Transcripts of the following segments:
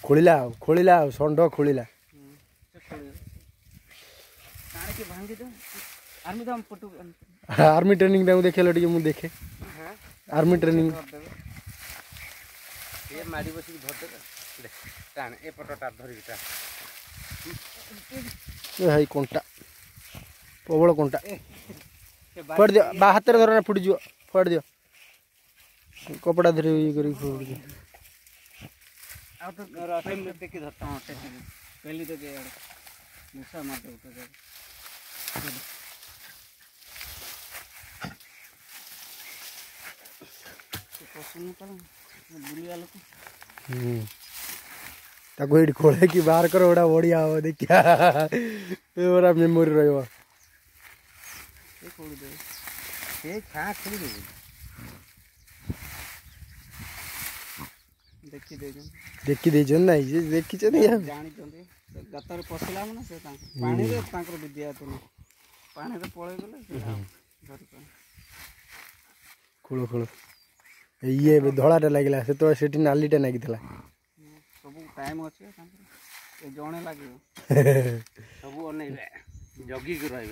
खोलिला षंढ खोलिला army training देखेल टे मुझे देखे आर्मी ट्रेनिंग ये माड़ी बस टाण एपटा धरिक भाई कंटा प्रबल कंटा फट दियो बा हाथ धर ना फुट जीव फट दियो कपड़ा धर ये कर देखी धरता हूँ पहली तो मूसा मार दे ताको ये खोले कि बाहर करो बड़ा बढ़िया हो देखिया बड़ा मेमोरी रहियो ये खोल दे ये छा खोल दे देखी दे जन नहीं जे देखी छ नहीं जानि चंदे गतर पसला मन से पानी रे तांकर विद्या तो पानी रे पळे गेले घर पर खोलो खोलो ये धड़ाटा लगिला से तो सेठी नालीटा नागितला सब टाइम अछि तांकर ए जणे लागियो सब अनेबे जगी के रहबे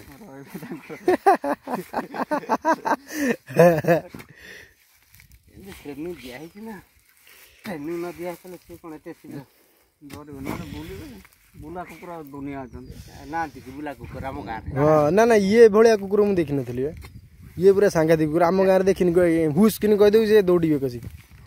ये ट्रेनिंग दिया है कि ना ट्रेनिंग न दिया चले से कोन एते शीघ्र डर न बुलिबे बुला कुकुर दुनिया ना कि बुला कुकुर आम गाँ हाँ ना ना ये भाया कुकुर मुझे देखी नी ये पूरा सांघातिक कुकुर आम गाँव देखी हुस कि कहीदेव से दौड़े कसी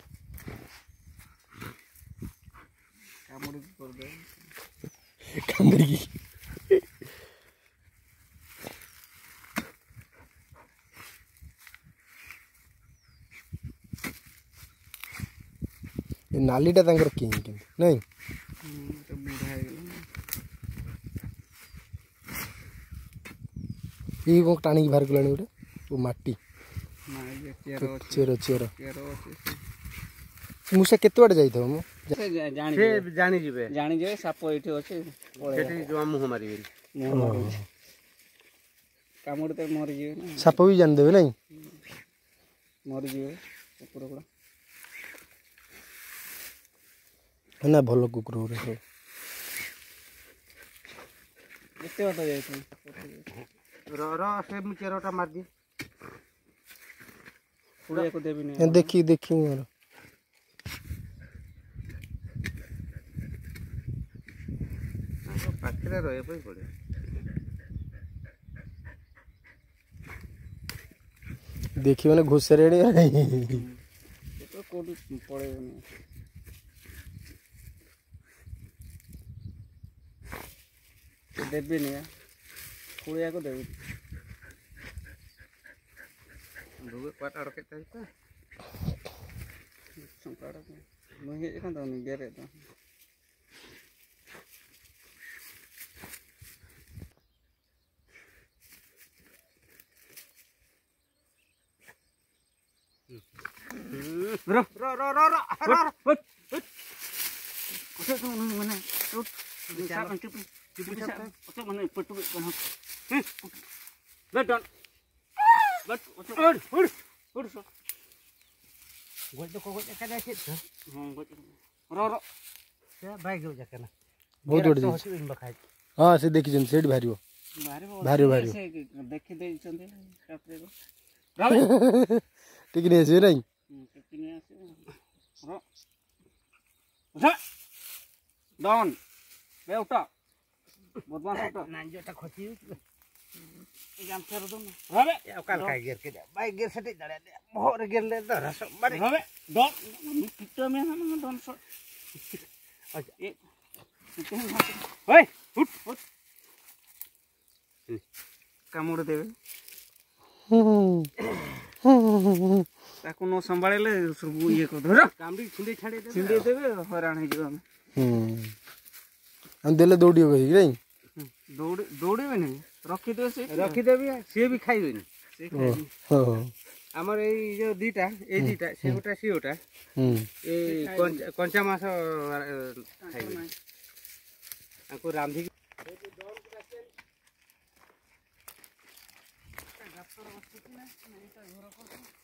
नालीटा नहीं ये कौन टाणी बाहर कला गोटे वो माटी चेर चेर मूसा केते बाटे जाई थो जानी जे साप एठी अछि सेठी जो मुह मारी कामुड़ ते मर जिवे साप भी जान देबे नहीं मर जिवे कुकुर गुडा ना भलो कुकुर रे सब एते बाटे जाई रो से चेरोटा मार दी पुड़िया को देबी नहीं देखी देखी यार पाखरे रहे पई पड़े देखी माने घुसरेड़ी तो कोडी पड़े नहीं देबी नहीं पुड़िया को देबी दुगे क्वाट अड़के ताइता संकाड़ा मुहे एखन तो नहीं गेरे तो रो रो रो रो रो हट उसे तो मने उठ चार चुप उसे मने पटु कहां बैठ बट उड़ उड़ उड़ सो गोल तो को का जाके हां रो रो से भाई गयो जाके ना बहुत उड़ जी हां से देखि जन सेट भारियो भारियो देखि दे चंदे कापरे रो ठीक नहीं से नहीं ठीक नहीं आसे रो उठा डाउन बे उठा बदमाश उठा नांजोटा खची जाम फेर दो ना हवे काल का गिर के भाई गिर सटे दड़े मोर गिर ले दरस मारे हवे डॉन पिट्टो में ना डॉन सो अच्छा ए ओए उठ उठ कामुड़ देबे ताको न संभाळले सब ये को धर कामडी छिंडे देबे हैरान हे जो हम देले दौड़ियो कहि नहीं दौड़े नहीं रखी देबे से भी खाइबे नहीं से खाइबे हो हमर ए जो दीटा ए दीटा से गोटा सी गोटा ए कंचा मास खाइबे आको रांधी डॉन